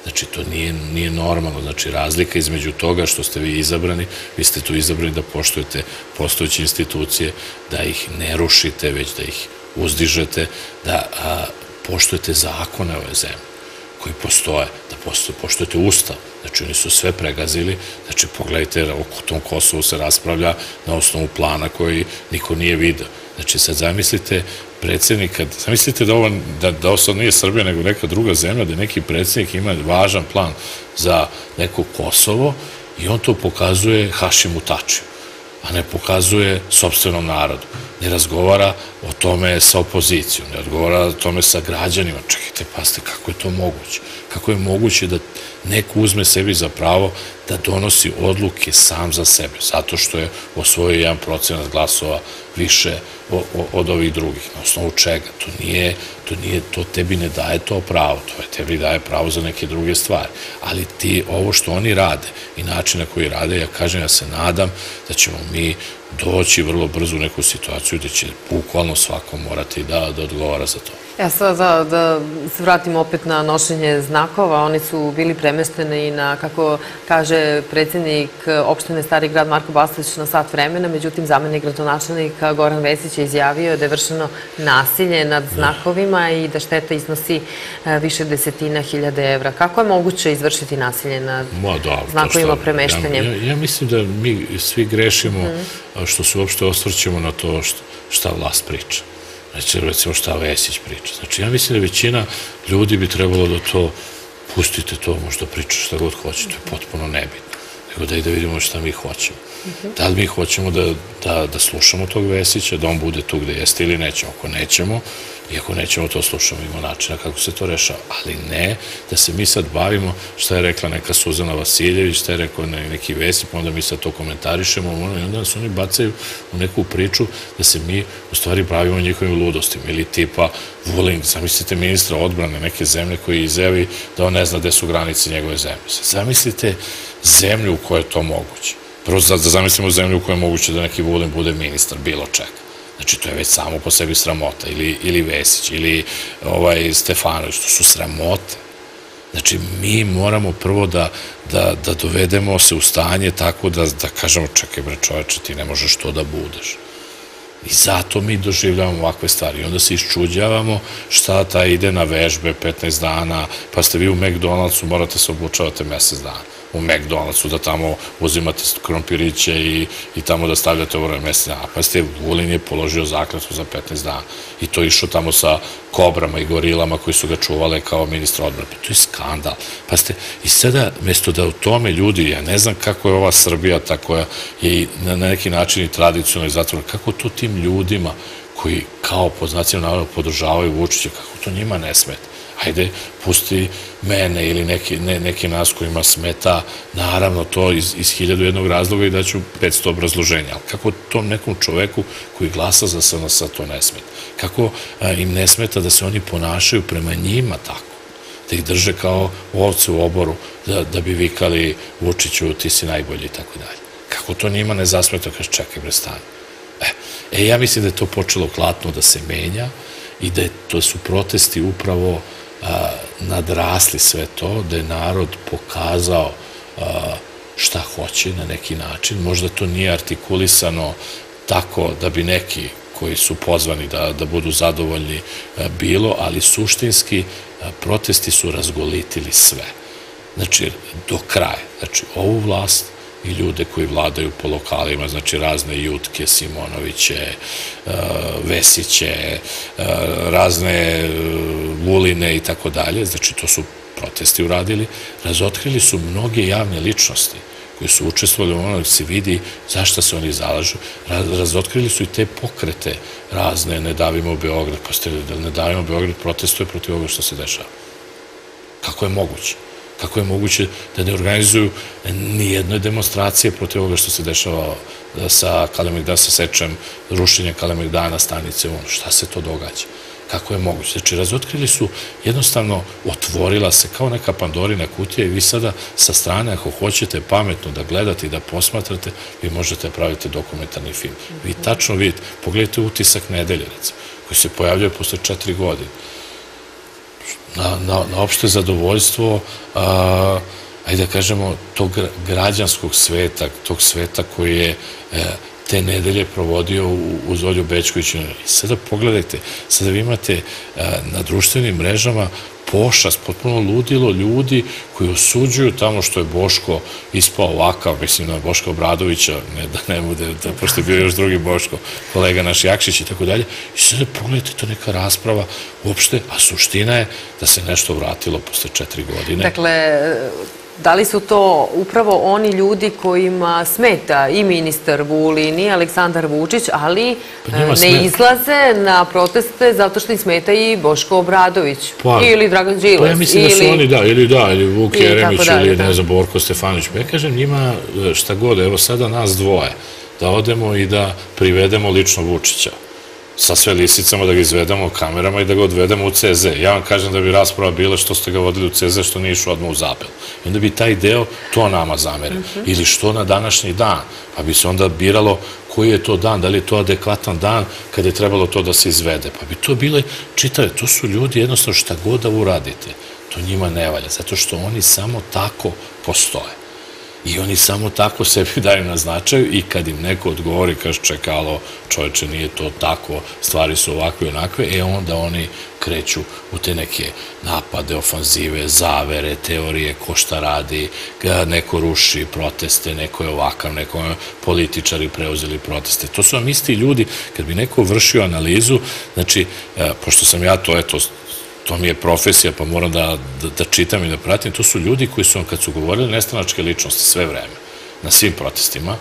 S2: Znači, to nije normalno. Znači, razlika između toga što ste vi izabrani, vi ste tu izabrani da poštujete postojeće institucije, da ih ne rušite, već da ih uzdižete, da poštujete zakone ove zemlje koji postoje, da poštujete Ustav. Znači, oni su sve pregazili. Znači, pogledajte, o tom Kosovu se raspravlja na osnovu plana koji niko nije vidio. Znači, sad zamislite predsjednika, zamislite da ovo, da ovo sad nije Srbija, nego neka druga zemlja, da neki predsjednik ima važan plan za neko Kosovo i on to pokazuje Hašimu Tačiju, a ne pokazuje sopstvenom narodu. Ne razgovara o tome sa opozicijom, ne razgovara o tome sa građanima. Čekajte, pazite, kako je to moguće? Kako je moguće da neko uzme sebi za pravo da donosi odluke sam za sebe, zato što je osvojio jedan procenat glasova više od ovih drugih. Na osnovu čega? To nije, to nije, to tebi ne daje to pravo, to je tebi daje pravo za neke druge stvari. Ali ti, ovo što oni rade i način na koji rade, ja kažem, ja se nadam da ćemo mi doći vrlo brzo u neku situaciju gde će bukvalno svako morati da odgovara za to.
S1: Ja sad da se vratim opet na nošenje znakova. Oni su bili premešteni na, kako kaže predsjednik opštine Stari grad Marko Bastać, na sat vremena. Međutim, zamenik gradonačelnika Goran Vesić je izjavio da je vršeno nasilje nad znakovima i da šteta iznosi više desetina hiljada evra. Kako je moguće izvršiti nasilje nad znakovima premeštanjem?
S2: Ja mislim da mi svi grešimo što se uopšte osvrćemo na to šta vlast priča. Znači, recimo šta Vesić priča. Znači, ja mislim da većina ljudi bi trebalo da to, pustite to, možda priča šta god hoće, to je potpuno nebitno. Nego da i da vidimo šta mi hoćemo. Da li mi hoćemo da slušamo tog Vesića, da on bude tu gde jeste ili nećemo. Ako nećemo, i ako nećemo to slušamo, imamo načina kako se to rešava. Ali ne da se mi sad bavimo šta je rekla neka Suzana Vasiljević, šta je rekao neki Vesić, pa onda mi sad to komentarišemo i onda nas oni bacaju u neku priču da se mi u stvari bavimo njihovim ludostima. Ili tipa Vulin, zamislite ministra odbrane neke zemlje koji izjavi da on ne zna gde su granice njegove zemlje. Zamislite zemlju u kojoj je to moguće. Prvo da zamislimo zemlju u kojoj je moguće da neki Vulin bude ministar bilo čega. Znači, to je već samo po sebi sramota. Ili Vesić, ili Stefanović, to su sramote. Znači, mi moramo prvo da dovedemo se u stanje tako da kažemo, čekaj bre čoveče, ti ne možeš to da budeš. I zato mi doživljavamo ovakve stvari. I onda se iščuđavamo šta ta ide na vežbe petnaest dana, pa ste vi u McDonald'su, morate se obučavati mesec dana. U McDonald'su, da tamo uzimate krompiriće i tamo da stavljate ovo mesec dana. Pa ste, Vulin je položio zakletvu za petnaest dana. I to je išao tamo sa kobrama i gorilama koji su ga čuvale kao ministra odbrane. To je skandal. Pa ste, i sada, mesto da u tome ljudi, ja ne znam kako je ova Srbija, ta koja je na neki način i tradicionalno i zatvorena, kako to tim ljudima koji kao pod znacijom naroda podržavaju Vučića, kako to njima ne smeta. Ajde, pusti mene ili neki nas kojima smeta, naravno to iz hiljadu jednog razloga i daću petsto obrazloženja. Ali kako tom nekom čoveku koji glasa za S N S to ne smeta? Kako im ne smeta da se oni ponašaju prema njima tako? Da ih drže kao ovce u oboru, da bi vikali Vučiću ti si najbolji i tako dalje. Kako to njima ne zasmeta, kaže čekaj bre stani. E, ja mislim da je to počelo klatno da se menja i da su protesti upravo nadrasli sve to, da je narod pokazao šta hoće na neki način. Možda to nije artikulisano tako da bi neki koji su pozvani da budu zadovoljni bilo, ali suštinski protesti su razgolitili sve. Znači, do kraja. Znači, ovu vlast i ljude koji vladaju po lokalima, znači razne Jutke, Simonoviće, Vesiće, razne Vuline i tako dalje, znači to su protesti uradili, razotkrili su mnoge javne ličnosti koji su učestvovali u ono da se vidi zašto se oni zalažu. Razotkrili su i te pokrete razne, ne davimo Beograd, pa ste da ne davimo Beograd protestuje protiv ovoga što se dešava. Kako je moguće? Kako je moguće da ne organizuju nijedne demonstracije protiv ovoga što se dešava sa Kalemegdana, sa sečem rušenja Kalemegdana, stanice, ono, šta se to događa? Kako je moguće? Znači, razotkrili su, jednostavno otvorila se kao neka Pandorina kutija i vi sada sa strane, ako hoćete pametno da gledate i da posmatrate, vi možete praviti dokumentarni film. Vi tačno vidite, pogledajte Utisak nedelje, recimo, koji se pojavljaju posle četiri godine. na opšte zadovoljstvo, ajde da kažemo, tog građanskog sveta, tog sveta koji je te nedelje provodio uz Olju Bećković. I sada pogledajte, sada vi imate na društvenim mrežama pošast, potpuno ludilo ljudi koji osuđuju tamo što je Boško ispao ovakav, mislim na Boška Obradovića, ne da ne bude, pošto je bio još drugi Boško, kolega naš Jakšić i tako dalje. I sada pogledajte, to neka rasprava uopšte, a suština je da se nešto vratilo posle četiri godine.
S1: Dakle, da li su to upravo oni ljudi kojima smeta i ministar Vulin i Aleksandar Vučić, ali ne izlaze na proteste zato što im smeta i Boško Obradović ili Dragan Đilas?
S2: Pa ja mislim da su oni, da, ili da, ili Vuk Jeremić ili ne znam, Borko Stefanović. Pa ja kažem njima šta god, evo sada nas dvoje, da odemo i da privedemo lično Vučića sa sve lisicama, da ga izvedemo kamerama i da ga odvedemo u C Z. Ja vam kažem da bi rasprava bila što ste ga vodili u C Z, što nije išao odmah u Zabel. I onda bi taj deo to nama zamere. Ili što na današnji dan, pa bi se onda biralo koji je to dan, da li je to adekvatan dan kada je trebalo to da se izvede. Pa bi to bile čitave, to su ljudi jednostavno šta god da uradite, to njima ne valja, zato što oni samo tako postoje. I oni samo tako sebi daju na značaju i kad im neko odgovori, kaže čekalo, čoveče, nije to tako, stvari su ovakve i onakve, e onda oni kreću u te neke napade, ofanzive, zavere, teorije, ko šta radi, neko ruši proteste, neko je ovakav, neko je političari preuzeli proteste. To su vam isti ljudi, kad bi neko vršio analizu, znači, pošto sam ja to, eto, to mi je profesija, pa moram da čitam i da pratim, to su ljudi koji su, kad su govorili nestranačke ličnosti sve vreme, na svim protestima,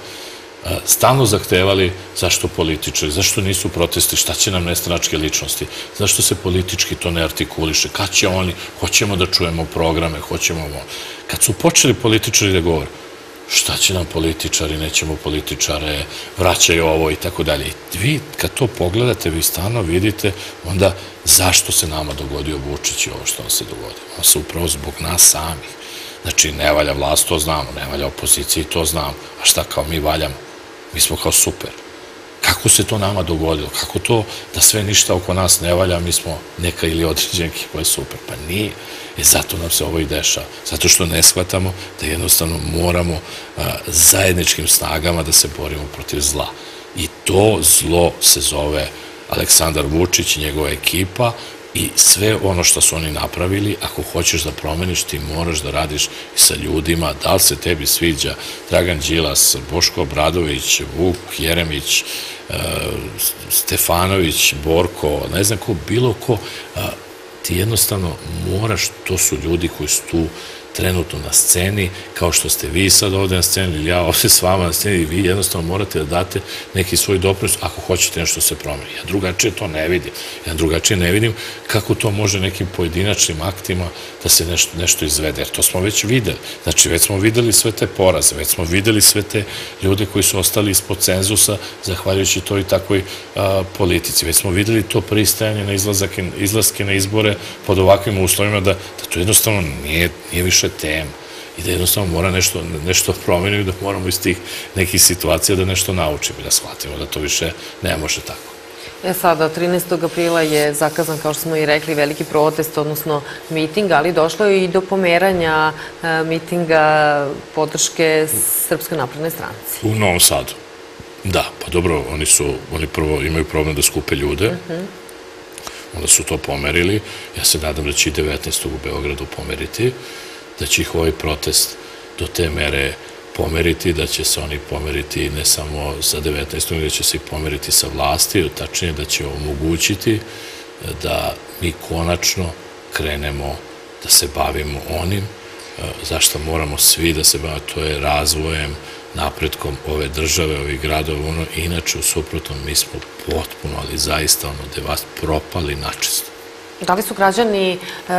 S2: stalno zahtevali zašto političari, zašto nisu protesti, šta će nam nestranačke ličnosti, zašto se politički to ne artikuliše, kad će oni, hoćemo da čujemo programe, hoćemo... Kad su počeli političari da govore, šta će nam političari, nećemo političare, vraćaju ovo i tako dalje. I vi kad to pogledate, vi stvarno vidite onda zašto se nama dogodio Vučić i ovo što nam se dogodio. On se upravo zbog nas samih. Znači, ne valja vlast, to znamo, ne valja opozicija i to znamo. A šta kao mi valjamo? Mi smo kao super. Kako se to nama dogodilo? Kako to da sve ništa oko nas ne valja, mi smo neka ili određenki koja je super? Pa nije. E zato nam se ovo i dešava. Zato što ne shvatamo da jednostavno moramo zajedničkim snagama da se borimo protiv zla. I to zlo se zove Aleksandar Vučić i njegova ekipa i sve ono što su oni napravili, ako hoćeš da promeniš, ti moraš da radiš i sa ljudima, da li se tebi sviđa Dragan Đilas, Boško Obradović, Vuk Jeremić, Stefanović, Borko, ne znam ko, bilo ko, ti jednostavno moraš, to su ljudi koji su tu trenutno na sceni, kao što ste vi sad ovde na sceni ili ja ovde s vama na sceni, vi jednostavno morate da date neki svoj doprinos ako hoćete nešto se promeni. Ja drugačije to ne vidim. Ja drugačije ne vidim kako to može nekim pojedinačnim aktima da se nešto izvede. Jer to smo već videli. Znači, već smo videli sve te poraze, već smo videli sve te ljude koji su ostali ispod cenzusa zahvaljujući toj takvoj politici. Već smo videli to pristajanje na izlaske na izbore pod ovakvim uslovima da to jednostavno nije više tema i da jednostavno mora nešto promeniti i da moramo iz tih nekih situacija da nešto naučimo i da shvatimo da to više ne može tako.
S1: E sada, trinaestog aprila je zakazan, kao što smo i rekli, veliki protest, odnosno miting, ali došlo je i do pomeranja mitinga podrške Srpskoj naprednoj stranci.
S2: U Novom Sadu. Da, pa dobro, oni su, oni prvo imaju problem da skupe ljude, onda su to pomerili. Ja se nadam da će i devetnaestog u Beogradu pomeriti, da će ih ovaj protest do te mere pomeriti, da će se oni pomeriti ne samo sa devetnaestog, da će se i pomeriti sa vlasti, tačnije da će omogućiti da mi konačno krenemo da se bavimo onim zašto moramo svi da se bavimo, to je razvojem, napretkom ove države, ovih gradova, ono, inače u suprotnom mi smo potpuno, ali zaista ono, devast, propali načisto.
S1: Da li su građani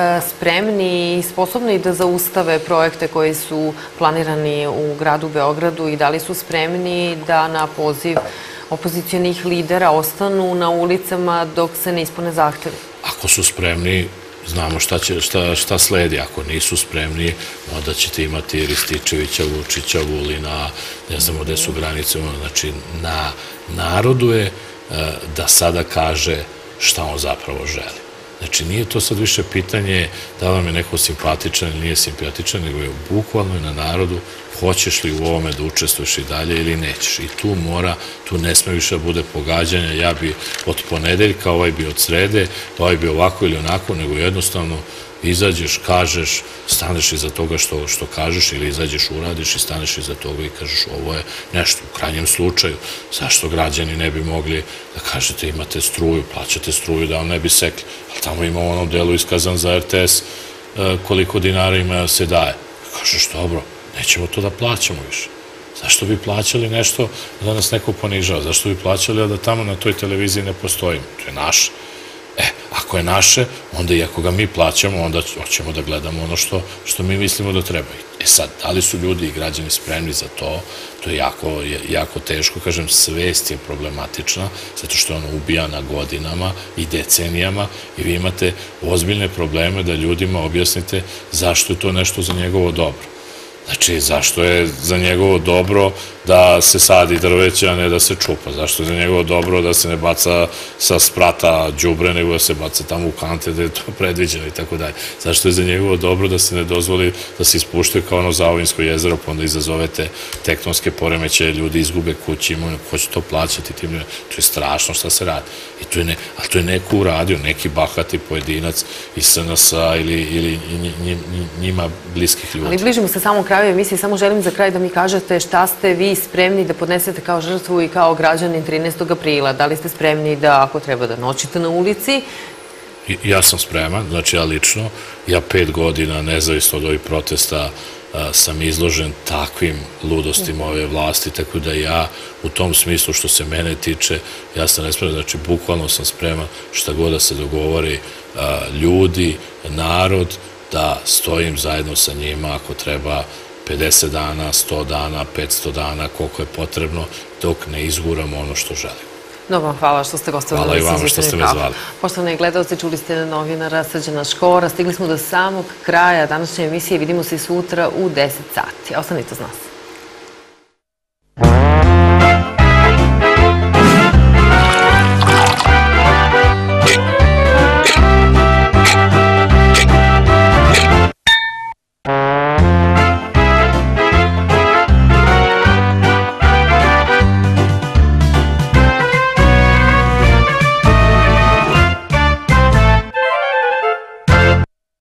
S1: spremni i sposobni da zaustave projekte koji su planirani u gradu Beogradu i da li su spremni da na poziv opozicionih lidera ostanu na ulicama dok se ne ispune zahtevi?
S2: Ako su spremni, znamo šta sledi. Ako nisu spremni, onda ćete imati Rističevića, Vučića, Vulina, ne znamo gde su granice. Znači, na narodu je da sada kaže šta on zapravo želi. Znači, nije to sad više pitanje da vam je neko simpatičan ili nije simpatičan, nego je bukvalno na narodu hoćeš li u ovome da učestvuješ i dalje ili nećeš. I tu mora, tu ne sme više da bude pogađanja, ja bi od ponedeljka, ovaj bi od srede, ovaj bi ovako ili onako, nego jednostavno izađeš, kažeš, staneš iza toga što, što kažeš ili izađeš, uradiš i staneš iza toga i kažeš ovo je nešto. U krajnjem slučaju, zašto građani ne bi mogli da kažete imate struju, plaćate struju da vam ne bi sekli, ali tamo ima u onom delu iskazan za er te es koliko dinara ima se daje. Kažeš, dobro, nećemo to da plaćamo više. Zašto bi plaćali nešto da nas neko ponižava? Zašto bi plaćali da tamo na toj televiziji ne postojimo? To je naše. E, ako je naše, onda i ako ga mi plaćamo, onda hoćemo da gledamo ono što, što mi mislimo da treba. E sad, da li su ljudi i građani spremni za to? To je jako, jako teško. Kažem, svest je problematična, zato što ono ubija na godinama i decenijama i vi imate ozbiljne probleme da ljudima objasnite zašto je to nešto za njegovo dobro. Znači, zašto je za njegovo dobro da se sadi drveće, a ne da se čupa? Zašto je za njegovo dobro da se ne baca sa sprata đubre, nego da se baca tamo u kante da je to predviđeno i tako dalje? Zašto je za njegovo dobro da se ne dozvoli da se ispuštaju kao ono Zavovinsko jezero, pa onda izazovete tektonske poremeće, ljudi izgube kući, imaju, ko će to plaćati tim ljudima? To je strašno šta se radi. I to je ne, a to je neko uradio, neki bahati pojedinac iz es en es a ili, ili njima bliskih ljudi.
S1: Ali bližimo se samom kraju emisije, samo želim za kraj da mi kažete šta ste vi spremni da podnesete kao žrtvu i kao građanin trinaestog aprila. Da li ste spremni da, ako treba, da noćite na ulici?
S2: Ja sam spreman, znači ja lično, ja pet godina, nezavisno od ovih protesta, sam izložen takvim ludostima ove vlasti, tako da ja u tom smislu što se mene tiče, ja sam nespreman, znači bukvalno sam spreman šta god da se dogovori ljudi, narod, da stojim zajedno sa njima ako treba pedeset dana, sto dana, petsto dana, koliko je potrebno, dok ne izguramo ono što želimo.
S1: Dobro vam hvala što ste gostovali.
S2: Hvala i vama što ste me zvali.
S1: Poštovani gledalci, čuli ste novinara Srđana Škora. Stigli smo do samog kraja današnje emisije. Vidimo se i sutra u deset sati. Ostanite uz nas.